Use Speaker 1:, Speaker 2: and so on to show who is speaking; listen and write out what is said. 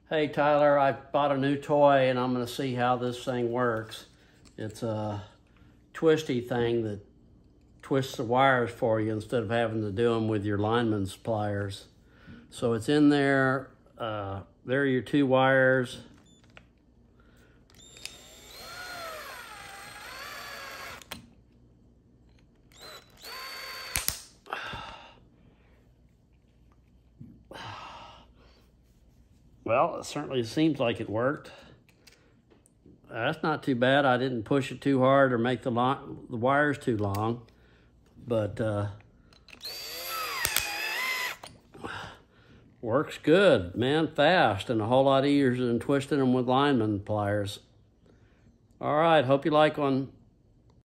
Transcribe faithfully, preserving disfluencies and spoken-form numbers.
Speaker 1: Hey Tyler, I bought a new toy and I'm gonna see how this thing works. It's a twisty thing that twists the wires for you instead of having to do them with your lineman's pliers. So it's in there, uh, there are your two wires. Well, it certainly seems like it worked. That's not too bad. I didn't push it too hard or make the, the wires too long, but uh, works good, man, fast, and a whole lot easier than twisting them with lineman pliers. All right, hope you like one.